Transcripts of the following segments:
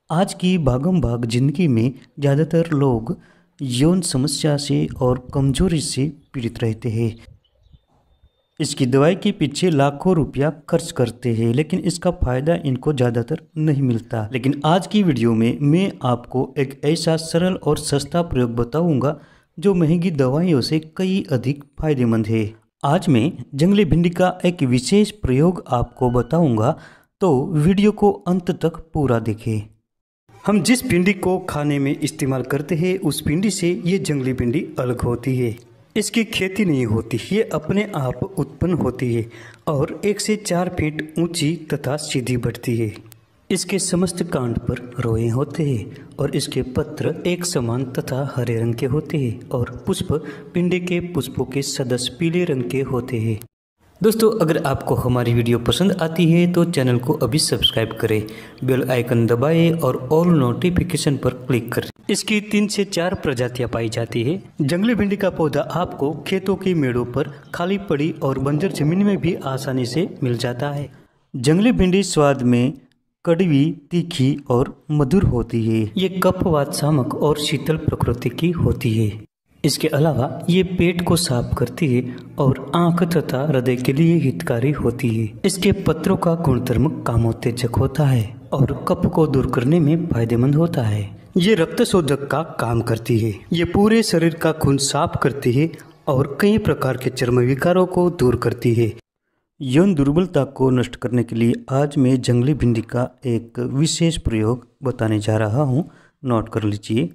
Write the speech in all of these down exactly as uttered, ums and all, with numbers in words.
आज की भागम भाग जिंदगी में ज़्यादातर लोग यौन समस्या से और कमजोरी से पीड़ित रहते हैं। इसकी दवाई के पीछे लाखों रुपया खर्च करते हैं, लेकिन इसका फ़ायदा इनको ज़्यादातर नहीं मिलता। लेकिन आज की वीडियो में मैं आपको एक ऐसा सरल और सस्ता प्रयोग बताऊंगा जो महंगी दवाइयों से कई अधिक फायदेमंद है। आज मैं जंगली भिंडी का एक विशेष प्रयोग आपको बताऊंगा, तो वीडियो को अंत तक पूरा देखें। हम जिस भिंडी को खाने में इस्तेमाल करते हैं उस भिंडी से ये जंगली भिंडी अलग होती है। इसकी खेती नहीं होती, ये अपने आप उत्पन्न होती है और एक से चार फीट ऊंची तथा सीधी बढ़ती है। इसके समस्त कांड पर रोए होते हैं और इसके पत्र एक समान तथा हरे रंग के होते हैं और पुष्प भिंडी के पुष्पों के सदस्य पीले रंग के होते हैं। दोस्तों, अगर आपको हमारी वीडियो पसंद आती है तो चैनल को अभी सब्सक्राइब करें, बेल आइकन दबाएं और ऑल नोटिफिकेशन पर क्लिक करें। इसकी तीन से चार प्रजातियां पाई जाती है। जंगली भिंडी का पौधा आपको खेतों की मेड़ों पर, खाली पड़ी और बंजर जमीन में भी आसानी से मिल जाता है। जंगली भिंडी स्वाद में कड़वी, तीखी और मधुर होती है। ये कफवात शामक और शीतल प्रकृति की होती है। इसके अलावा ये पेट को साफ करती है और आंख तथा हृदय के लिए हितकारी होती है। इसके पत्रों का गुणधर्म कामोत्तेजक होता है और कफ को दूर करने में फायदेमंद होता है। ये रक्त शोधक का काम करती है। ये पूरे शरीर का खून साफ करती है और कई प्रकार के चर्म विकारों को दूर करती है। यौन दुर्बलता को नष्ट करने के लिए आज मैं जंगली भिंडी का एक विशेष प्रयोग बताने जा रहा हूँ, नोट कर लीजिए।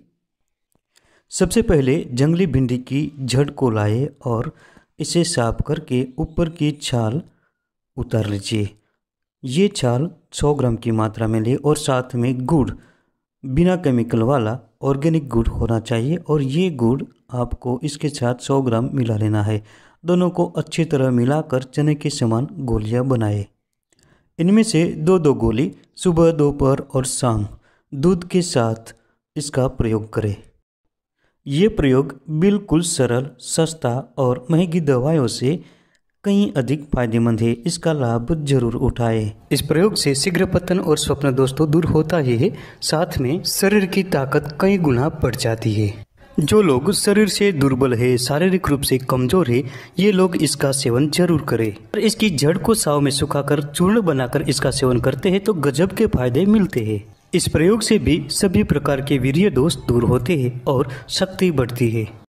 सबसे पहले जंगली भिंडी की जड़ को लाए और इसे साफ करके ऊपर की छाल उतार लीजिए। ये छाल सौ ग्राम की मात्रा में ले और साथ में गुड़, बिना केमिकल वाला ऑर्गेनिक गुड़ होना चाहिए और ये गुड़ आपको इसके साथ सौ ग्राम मिला लेना है। दोनों को अच्छी तरह मिलाकर चने के समान गोलियां बनाए। इनमें से दो दो गोली सुबह, दोपहर और शाम दूध के साथ इसका प्रयोग करें। ये प्रयोग बिल्कुल सरल, सस्ता और महंगी दवाइयों से कहीं अधिक फायदेमंद है। इसका लाभ जरूर उठाएं। इस प्रयोग से शीघ्र पतन और स्वप्न दोष तो दूर होता ही है, साथ में शरीर की ताकत कई गुना बढ़ जाती है। जो लोग शरीर से दुर्बल है, शारीरिक रूप से कमजोर है, ये लोग इसका सेवन जरूर करें। और इसकी जड़ को साव में सुखाकर चूर्ण बनाकर इसका सेवन करते हैं तो गजब के फायदे मिलते हैं। इस प्रयोग से भी सभी प्रकार के वीर्य दोष दूर होते हैं और शक्ति बढ़ती है।